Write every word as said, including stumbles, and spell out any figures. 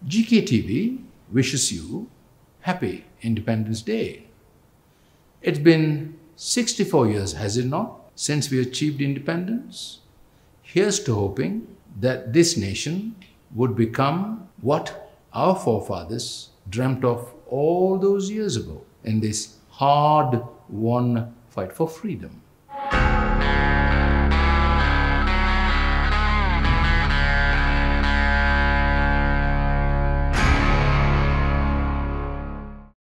G K T V wishes you Happy Independence Day. It's been sixty-four years, has it not, since we achieved independence? Here's to hoping that this nation would become what our forefathers dreamt of all those years ago in this hard-won fight for freedom.